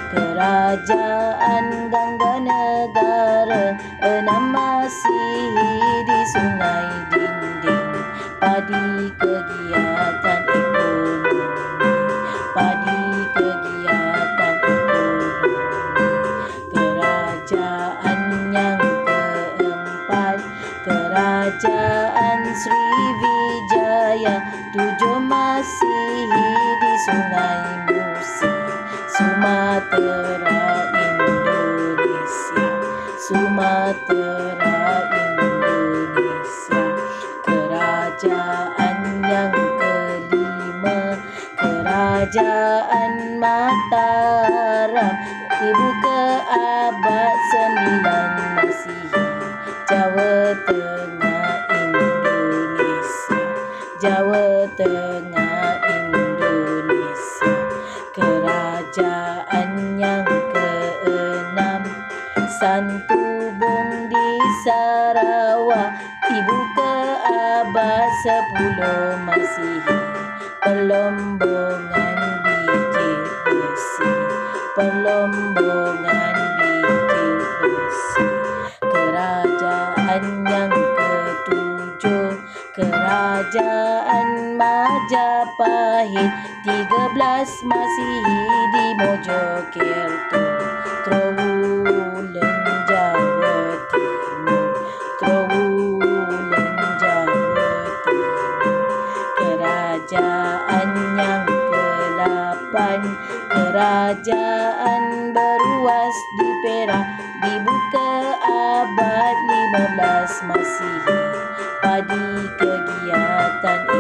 Kerajaan Gangganegara 6 Masihi di Sungai Dinding. Padi kegiatan ekonomi, padi kegiatan ekonomi. Kerajaan yang keempat, Kerajaan Sriwijaya 7 Masihi di Sungai Musi, Sumatera Indonesia, Sumatera Indonesia. Kerajaan yang kelima, Kerajaan Mataram dibuka abad 9 Masihi, Jawa Tengah Indonesia, Jawa Tengah Indonesia. Kerajaan yang keenam, Santubong di Sarawak dibuka abad 10 Masihi, Pelombongan biji besi, Pelombongan biji besi. Kerajaan yang ketujuh, Kerajaan Majapahit 13 Masihi di Mojokerto, Trowulan Jawa Timur, Trowulan Jawa Timur. Kerajaan yang ke-8, Kerajaan Beruas di Perak dibuka abad 15 Masihi, padi kegiatan